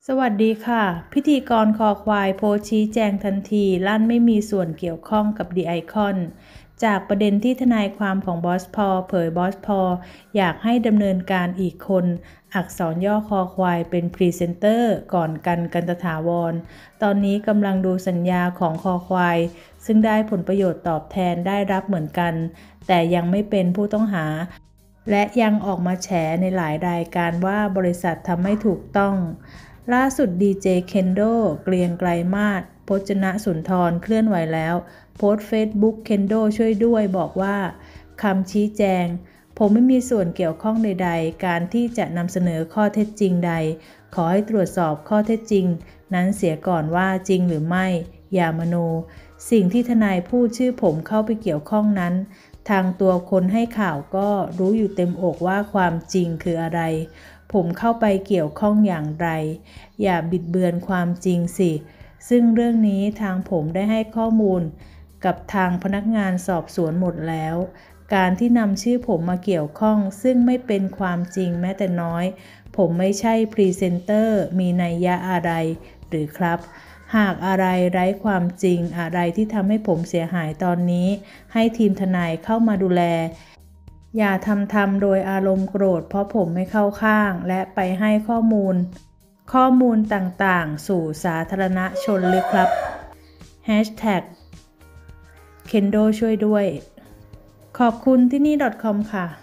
สวัสดีค่ะพิธีกรคอควายโพสต์ชี้แจงทันทีลั่นไม่มีส่วนเกี่ยวข้องกับดีไอคอนจากประเด็นที่ทนายความของบอสพอเผยบอสพออยากให้ดำเนินการอีกคนอักษรย่อคอควายเป็นพรีเซนเตอร์ก่อนกันตถาวรตอนนี้กำลังดูสัญญาของคอควายซึ่งได้ผลประโยชน์ตอบแทนได้รับเหมือนกันแต่ยังไม่เป็นผู้ต้องหาและยังออกมาแฉในหลายรายการว่าบริษัททำไม่ถูกต้องล่าสุดดีเจเคนโดเกรียงไกรมาศพจนสุนทรเคลื่อนไหวแล้วโพสต์เฟซบุ๊กเคนโดช่วยด้วยบอกว่าคำชี้แจงผมไม่มีส่วนเกี่ยวข้องใดๆการที่จะนำเสนอข้อเท็จจริงใดขอให้ตรวจสอบข้อเท็จจริงนั้นเสียก่อนว่าจริงหรือไม่อย่ามโนสิ่งที่ทนายพูดชื่อผมเข้าไปเกี่ยวข้องนั้นทางตัวคนให้ข่าวก็รู้อยู่เต็มอกว่าความจริงคืออะไรผมเข้าไปเกี่ยวข้องอย่างไรอย่าบิดเบือนความจริงสิซึ่งเรื่องนี้ทางผมได้ให้ข้อมูลกับทางพนักงานสอบสวนหมดแล้วการที่นำชื่อผมมาเกี่ยวข้องซึ่งไม่เป็นความจริงแม้แต่น้อยผมไม่ใช่พรีเซนเตอร์มีนัยยะอะไรหรือครับหากอะไรไร้ความจริงอะไรที่ทำให้ผมเสียหายตอนนี้ให้ทีมทนายเข้ามาดูแลอย่าทำโดยอารมณ์โกรธเพราะผมไม่เข้าข้างและไปให้ข้อมูลต่างๆสู่สาธารณชนเลยครับ #Kendo ช่วยด้วยขอบคุณที่นี่ .com ค่ะ